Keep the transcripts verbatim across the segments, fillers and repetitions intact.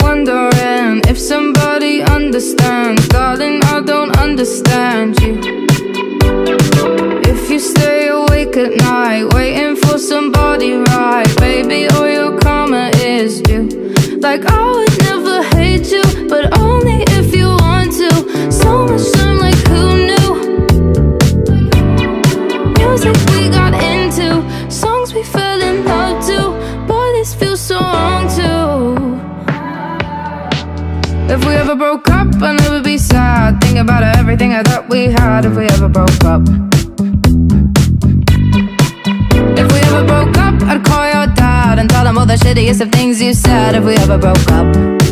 wondering if somebody understands. Darling, I don't understand you. If you stay awake at night waiting for somebody right, baby, all your karma is due. Like I would never hate you, but only if you want to. So much time, like who knew? Music we got into, songs we fell in love to. Boy, this feels so wrong too. If we ever broke up, I'd never be sad. Think about everything I thought we had. If we ever broke up, if we ever broke up, I'd call your dad and tell him all the shittiest of things you said. If we ever broke up,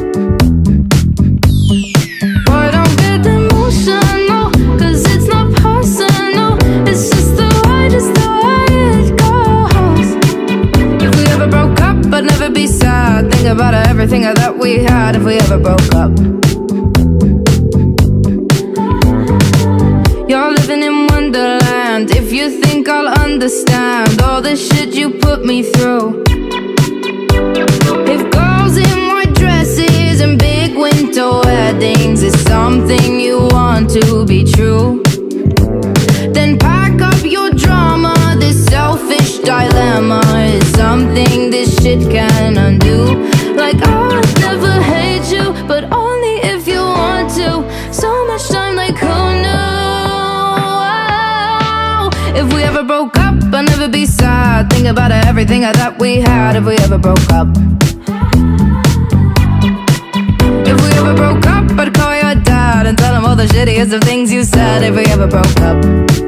boy, don't get emotional, cause it's not personal. It's just the way, just the way it goes. If we ever broke up, I'd never be sad. Think about everything I thought we had. If we ever broke up, you're living in Wonderland. If you think I'll understand all the shit you put me through. If girls in white dresses and big winter weddings is something you want to be true, then pack up your drama. This selfish dilemma is something this shit can undo. Like I would never hate you, but only if you want to. So much time, like who knew? If we ever broke up, I'd never be sad. Think about everything I thought we had. If we ever broke up, if we ever broke up, I'd call your dad and tell him all the shittiest of things you said. If we ever broke up,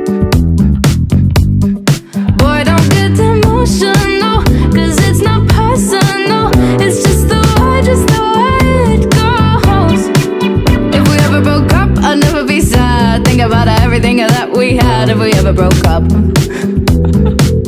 boy, don't get emotional, cause it's not personal. It's just the way, just the way it goes. If we ever broke up, I'd never be sad. Think about everything that we had. If we ever broke up.